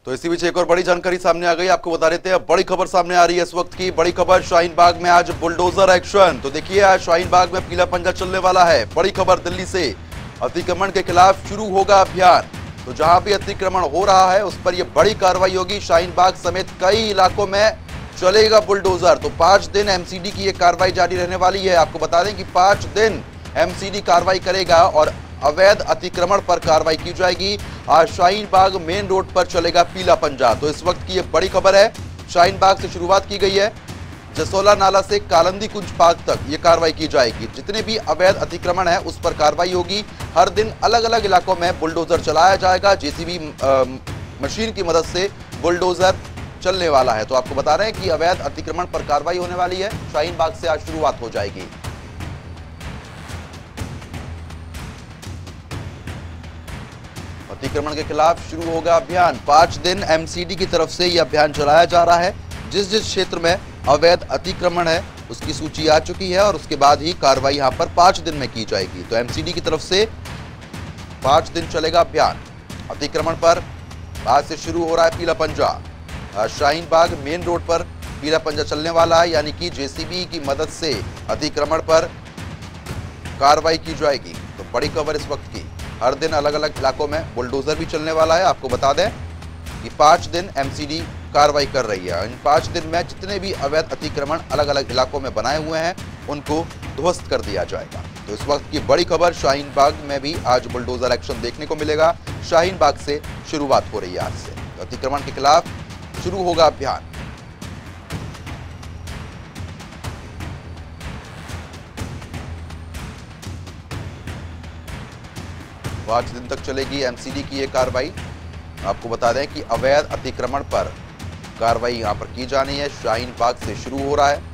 तो इसी बीच एक और बड़ी जानकारी सामने आ गई, आपको बता देते हैं। बड़ी खबर सामने आ रही है इस वक्त की। बड़ी खबर, शाहीन बाग में आज बुलडोजर एक्शन। तो देखिए, आज शाहीन बाग में पीला पंजा चलने वाला है। बड़ी खबर दिल्ली से, अतिक्रमण के खिलाफ शुरू होगा अभियान। तो जहां भी अतिक्रमण हो रहा है उस पर यह बड़ी कार्रवाई होगी। शाहीन बाग समेत कई इलाकों में चलेगा बुलडोजर। तो 5 दिन एमसीडी की यह कार्रवाई जारी रहने वाली है। आपको बता दें कि 5 दिन एमसीडी कार्रवाई करेगा और अवैध अतिक्रमण पर कार्रवाई की जाएगी। आज शाहीन बाग मेन रोड पर चलेगा पीला पंजा। तो इस वक्त की यह बड़ी खबर है। शाहीन बाग से शुरुआत की गई है, जसोला नाला से कालंदी कुंज पार्क तक ये कार्रवाई की जाएगी। जितने भी अवैध अतिक्रमण है उस पर कार्रवाई होगी। हर दिन अलग अलग इलाकों में बुलडोजर चलाया जाएगा। जेसीबी मशीन की मदद से बुलडोजर चलने वाला है। तो आपको बता रहे हैं कि अवैध अतिक्रमण पर कार्रवाई होने वाली है। शाहीन बाग से आज शुरुआत हो जाएगी। अतिक्रमण के खिलाफ शुरू होगा अभियान। 5 दिन एमसीडी की तरफ से यह अभियान चलाया जा रहा है। जिस जिस क्षेत्र में अवैध अतिक्रमण है उसकी सूची आ चुकी है और उसके बाद ही कार्रवाई यहां पर 5 दिन में की जाएगी। तो एमसीडी की तरफ से 5 दिन चलेगा अभियान। अतिक्रमण पर आज से शुरू हो रहा है पीला पंजा। शाहीन बाग मेन रोड पर पीला पंजा चलने वाला है, यानी कि जेसीबी की मदद से अतिक्रमण पर कार्रवाई की जाएगी। तो बड़ी खबर इस वक्त की, हर दिन अलग अलग इलाकों में बुलडोजर भी चलने वाला है। आपको बता दें कि 5 दिन एमसीडी कार्रवाई कर रही है। इन 5 दिन में जितने भी अवैध अतिक्रमण अलग अलग इलाकों में बनाए हुए हैं उनको ध्वस्त कर दिया जाएगा। तो इस वक्त की बड़ी खबर, शाहीन बाग में भी आज बुलडोजर एक्शन देखने को मिलेगा। शाहीन बाग से शुरुआत हो रही है आज से। तो अतिक्रमण के खिलाफ शुरू होगा अभियान। 5 दिन तक चलेगी एमसीडी की ये कार्रवाई। आपको बता दें कि अवैध अतिक्रमण पर कार्रवाई यहां पर की जानी है। शाहीन बाग से शुरू हो रहा है।